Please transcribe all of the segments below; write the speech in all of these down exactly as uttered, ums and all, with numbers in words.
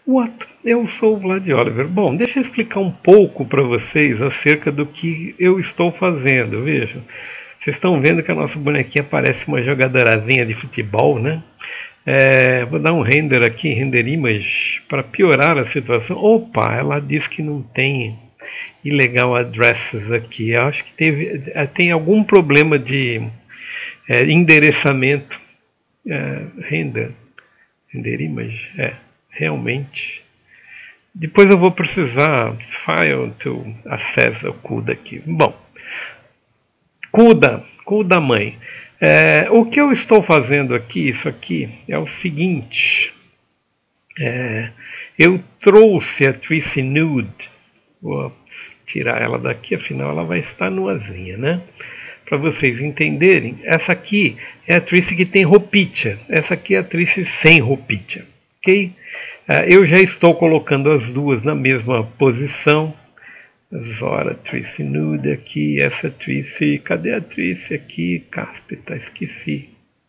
What? Eu sou o Vlad Oliver. Bom, deixa eu explicar um pouco para vocês acerca do que eu estou fazendo. Vejam, vocês estão vendo que a nossa bonequinha parece uma jogadorazinha de futebol, né? É, vou dar um render aqui, render image, para piorar a situação. Opa, ela diz que não tem illegal addresses aqui. Eu acho que teve, tem algum problema de é, endereçamento. É, render, render image, é. Realmente. Depois eu vou precisar file to access o CUDA aqui. Bom, CUDA, CUDA mãe. É, o que eu estou fazendo aqui, isso aqui, é o seguinte. É, eu trouxe a Tracy Nude. Vou tirar ela daqui, afinal ela vai estar nuazinha, né? Para vocês entenderem, essa aqui é a Tracy que tem roupinha. Essa aqui é a Tracy sem roupinha. Ok? Eu já estou colocando as duas na mesma posição. Zora, Tracy Nude aqui, essa Tracy, cadê a Tracy aqui? Cáspita, esqueci.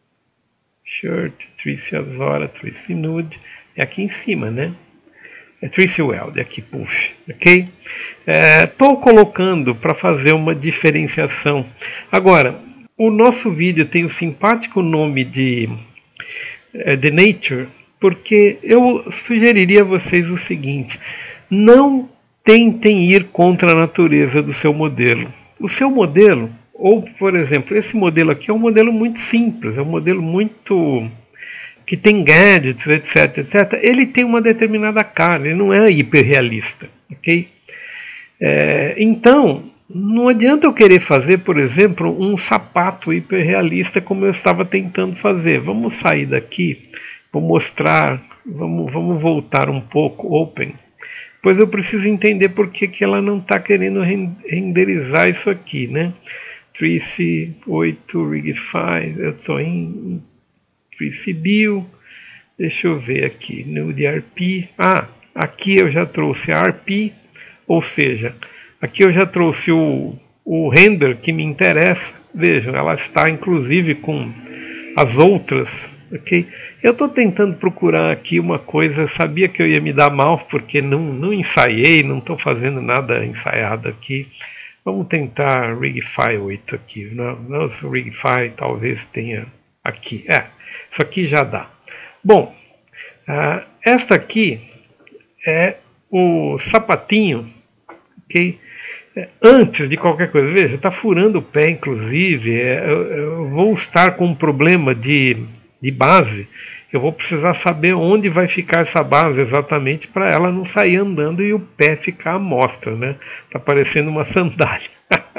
Shirt, Tracy Azora, Tracy Nude, é aqui em cima, né? É Tracy Weld, aqui, puff, ok? Estou é, colocando para fazer uma diferenciação. Agora, o nosso vídeo tem o simpático nome de é, The Nature, porque eu sugeriria a vocês o seguinte: não tentem ir contra a natureza do seu modelo. O seu modelo, ou por exemplo, esse modelo aqui é um modelo muito simples, é um modelo muito que tem gadgets, etc, etc. Ele tem uma determinada cara, ele não é hiperrealista, ok? É, então, não adianta eu querer fazer, por exemplo, um sapato hiperrealista como eu estava tentando fazer. Vamos sair daqui. Vou mostrar, vamos, vamos voltar um pouco, open, pois eu preciso entender por que, que ela não está querendo renderizar isso aqui, né? Tracy oito Rigify, eu estou em Tracy Build, deixa eu ver aqui, Nude R P, ah, aqui eu já trouxe a R P, ou seja, aqui eu já trouxe o, o render que me interessa, vejam, ela está inclusive com as outras, ok? Eu estou tentando procurar aqui uma coisa, sabia que eu ia me dar mal porque não, não ensaiei, não estou fazendo nada ensaiado aqui. Vamos tentar Rigify oito aqui. Nossa, Rigify talvez tenha aqui. É, isso aqui já dá. Bom, uh, esta aqui é o sapatinho, ok? Antes de qualquer coisa, veja, está furando o pé, inclusive. É, eu, eu vou estar com um problema de, de base. Eu vou precisar saber onde vai ficar essa base exatamente para ela não sair andando e o pé ficar à mostra, né? Está parecendo uma sandália.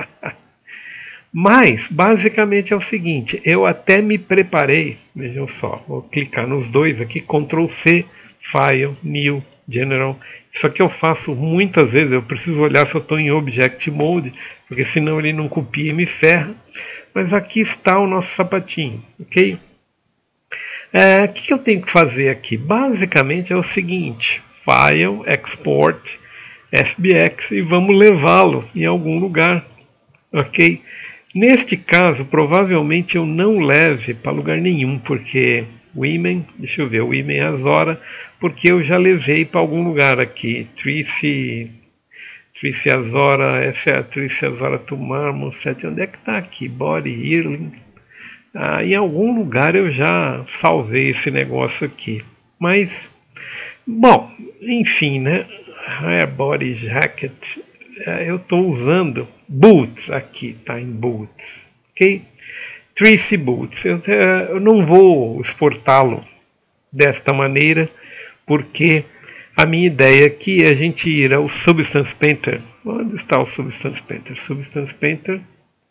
Mas, basicamente é o seguinte, eu até me preparei, vejam só, vou clicar nos dois aqui, control C, File, New, General. Isso aqui eu faço muitas vezes, eu preciso olhar se eu estou em Object Mode, porque senão ele não copia e me ferra. Mas aqui está o nosso sapatinho, ok? É, o que eu tenho que fazer aqui? Basicamente é o seguinte, File, Export, F B X e vamos levá-lo em algum lugar, ok? Neste caso, provavelmente eu não leve para lugar nenhum, porque Women, deixa eu ver, Women Azora, porque eu já levei para algum lugar aqui, Tracy, Tracy Azora, essa é a Tracy Azora to Marmon sete, onde é que está aqui? Body Healing. Ah, em algum lugar eu já salvei esse negócio aqui. Mas, bom, enfim, né? Hair Body Jacket. Eu estou usando Boots aqui, tá em Boots. Ok? Tracy Boots. Eu, eu não vou exportá-lo desta maneira, porque a minha ideia aqui é a gente ir ao Substance Painter. Onde está o Substance Painter? Substance Painter.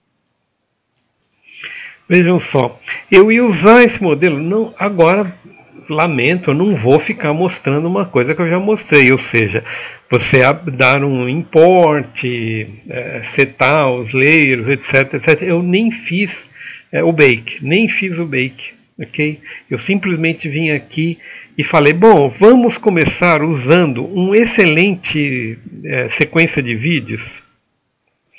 Vejam só, eu ia usar esse modelo, não, agora, lamento, eu não vou ficar mostrando uma coisa que eu já mostrei, ou seja, você dar um import, é, setar os layers, etc, etcétera. Eu nem fiz é, o bake, nem fiz o bake, ok? Eu simplesmente vim aqui e falei, bom, vamos começar usando um excelente é, sequência de vídeos,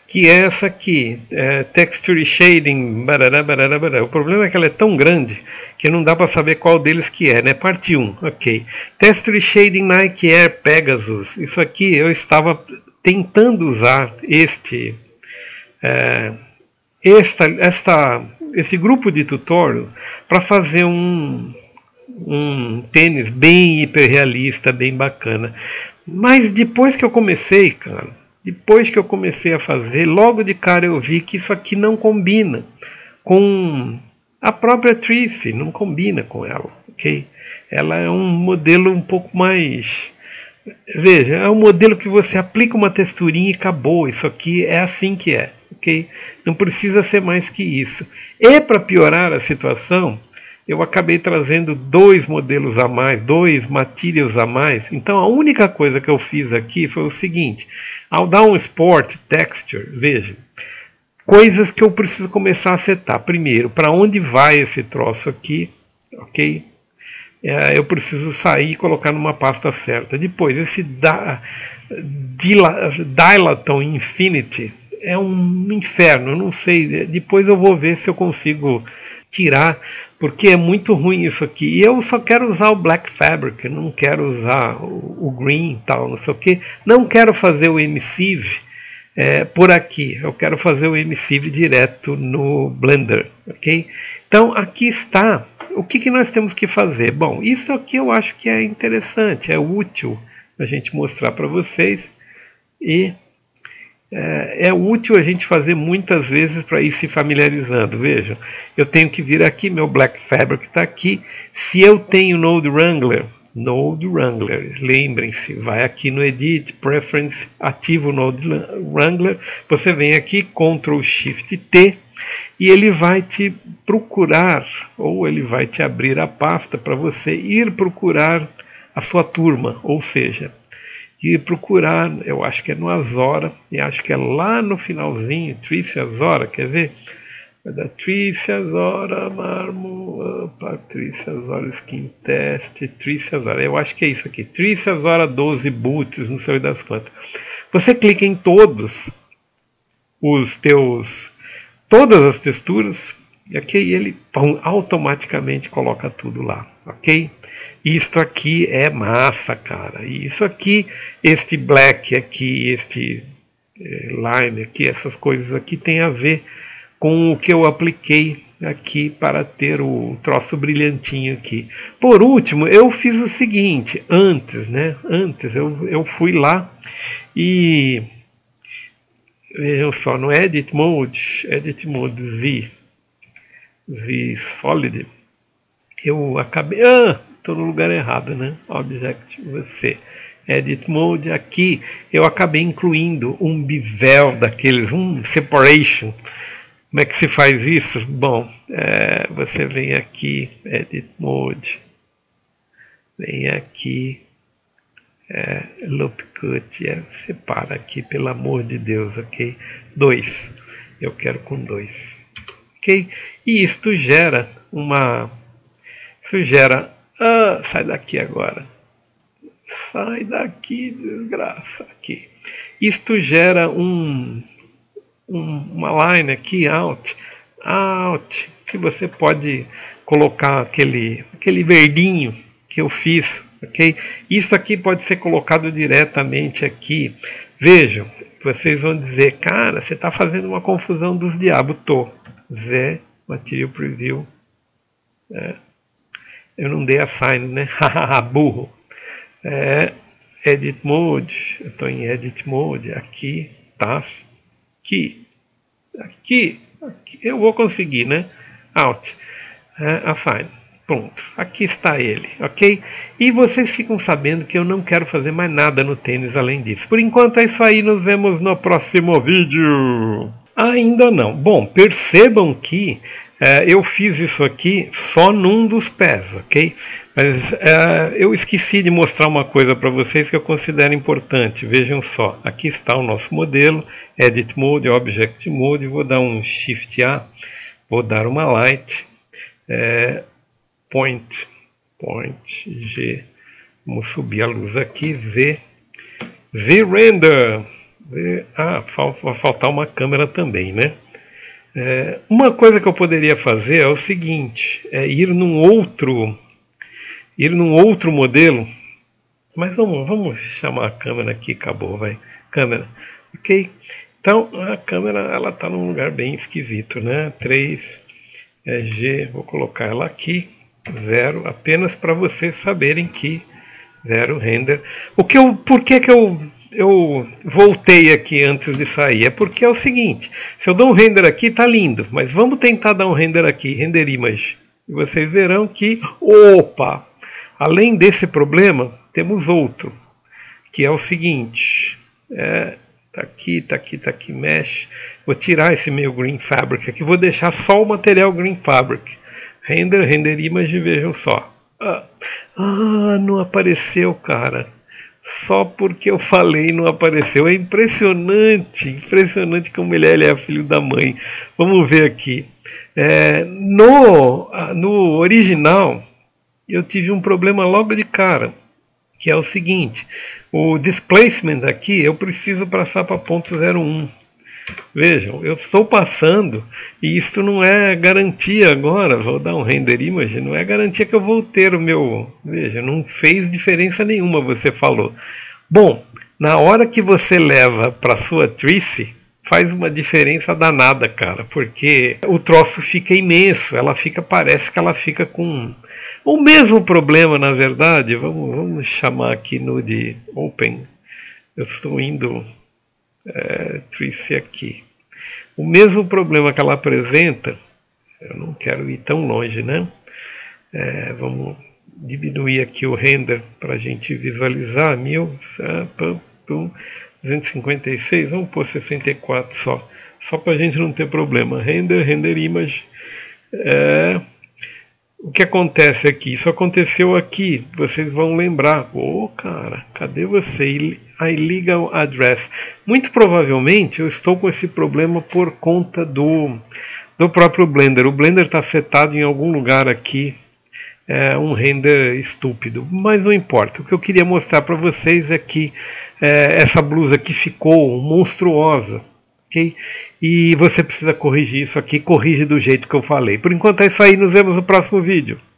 que é essa aqui, é, Texture Shading, barará, barará, barará. O problema é que ela é tão grande que não dá para saber qual deles que é, né? Parte um, ok. Texture Shading Nike Air Pegasus, isso aqui eu estava tentando usar este, é, esta, esta, esse grupo de tutorial para fazer um, um tênis bem hiperrealista, bem bacana. Mas depois que eu comecei, cara, depois que eu comecei a fazer, logo de cara eu vi que isso aqui não combina com a própria Trice, não combina com ela, ok? Ela é um modelo um pouco mais... Veja, é um modelo que você aplica uma texturinha e acabou, isso aqui é assim que é, ok? Não precisa ser mais que isso. E para piorar a situação, eu acabei trazendo dois modelos a mais, dois materials a mais. Então a única coisa que eu fiz aqui foi o seguinte: ao dar um Sport Texture, veja, coisas que eu preciso começar a setar. Primeiro, para onde vai esse troço aqui, ok? É, eu preciso sair e colocar numa pasta certa. Depois, esse da, Dila, Dilaton Infinity é um inferno, eu não sei. Depois eu vou ver se eu consigo tirar, porque é muito ruim isso aqui. E eu só quero usar o Black Fabric, não quero usar o, o Green e tal, não sei o que. Não quero fazer o emissive é, por aqui. Eu quero fazer o emissive direto no Blender, ok? Então aqui está. O que, que nós temos que fazer? Bom, isso aqui eu acho que é interessante, é útil a gente mostrar para vocês e é, é útil a gente fazer muitas vezes para ir se familiarizando. Vejam, eu tenho que vir aqui, meu Black Fabric está aqui. Se eu tenho Node Wrangler, Node Wrangler, lembrem-se, vai aqui no Edit, Preference, ativa o Node Wrangler, você vem aqui, control shift T, e ele vai te procurar, ou ele vai te abrir a pasta para você ir procurar a sua turma, ou seja, ir procurar, eu acho que é no Azora, e acho que é lá no finalzinho, Trice Azora, quer ver? É da Trice Azora, Marmo, opa, Trice Azora Skin Test, Trice Azora, eu acho que é isso aqui, Trice Azora doze Boots, não sei das quantas. Você clica em todos os teus, todas as texturas, e aqui ele automaticamente coloca tudo lá, ok? Isto aqui é massa, cara. E isso aqui, este black aqui, este eh, line aqui, essas coisas aqui tem a ver com o que eu apliquei aqui para ter o troço brilhantinho aqui. Por último, eu fiz o seguinte, antes, né? Antes eu, eu fui lá e vejam só, no Edit Mode, Edit Mode Z, Z Solid, eu acabei, ah, estou no lugar errado, né? Object C, Edit Mode, aqui eu acabei incluindo um bevel daqueles, um separation. Como é que se faz isso? Bom, é, você vem aqui, Edit Mode, vem aqui, é, Loop Cut, é, separa aqui, pelo amor de Deus, ok? dois, eu quero com dois, ok? E isto gera uma, isso gera, ah, sai daqui agora, sai daqui, desgraça, aqui. Isto gera um... uma line aqui, out, out, que você pode colocar aquele, aquele verdinho que eu fiz, ok? Isso aqui pode ser colocado diretamente aqui. Vejam, vocês vão dizer, cara, você está fazendo uma confusão dos diabos. Tô. Z, Material Preview. É, eu não dei assign, né? Burro. É, Edit Mode, eu estou em Edit Mode, aqui, tá? Aqui, aqui, aqui, eu vou conseguir, né? Out, é, assign, pronto, aqui está ele, ok? E vocês ficam sabendo que eu não quero fazer mais nada no tênis além disso. Por enquanto é isso aí, nos vemos no próximo vídeo. Ainda não. Bom, percebam que é, eu fiz isso aqui só num dos pés, ok? Mas é, eu esqueci de mostrar uma coisa para vocês que eu considero importante. Vejam só, aqui está o nosso modelo, Edit Mode, Object Mode, vou dar um Shift A, vou dar uma Light, é, Point, Point, G, vamos subir a luz aqui, V, V Render, Ah, vai faltar uma câmera também, né? É, uma coisa que eu poderia fazer é o seguinte, é ir num outro, ir num outro modelo, mas vamos, vamos chamar a câmera aqui, acabou, vai, câmera, ok? Então a câmera ela está num lugar bem esquisito, né? três é G, vou colocar ela aqui, zero, apenas para vocês saberem que zero render. O que eu, por que que eu eu voltei aqui antes de sair? É porque é o seguinte, se eu dou um render aqui tá lindo, mas vamos tentar dar um render aqui, render image, e vocês verão que, opa, além desse problema temos outro, que é o seguinte, é, tá aqui, tá aqui, tá aqui, mesh, vou tirar esse meu green fabric aqui, vou deixar só o material green fabric, render, render image, vejam só, ah, ah não apareceu, cara. Só porque eu falei não apareceu. É impressionante, impressionante como ele é, ele é filho da mãe. Vamos ver aqui. É, no, no original, eu tive um problema logo de cara, que é o seguinte. O displacement aqui, eu preciso passar para ponto zero um. Vejam, eu estou passando e isso não é garantia agora, vou dar um render image, não é garantia que eu vou ter o meu, veja, não fez diferença nenhuma, você falou. Bom, na hora que você leva para sua Trice, faz uma diferença danada, cara, porque o troço fica imenso, ela fica, parece que ela fica com o mesmo problema, na verdade, vamos, vamos chamar aqui no de Open, eu estou indo... É, Trice aqui. O mesmo problema que ela apresenta, eu não quero ir tão longe, né? É, vamos diminuir aqui o render para a gente visualizar. mil duzentos e cinquenta e seis, vamos pôr sessenta e quatro só, só para a gente não ter problema. Render, render image. É, o que acontece aqui? Isso aconteceu aqui, vocês vão lembrar. Ô, oh, cara, cadê você? Illegal address. Muito provavelmente eu estou com esse problema por conta do, do próprio Blender. O Blender está setado em algum lugar aqui, é um render estúpido, mas não importa. O que eu queria mostrar para vocês é que é, essa blusa aqui ficou monstruosa. Okay? E você precisa corrigir isso aqui, corrige do jeito que eu falei. Por enquanto é isso aí, nos vemos no próximo vídeo.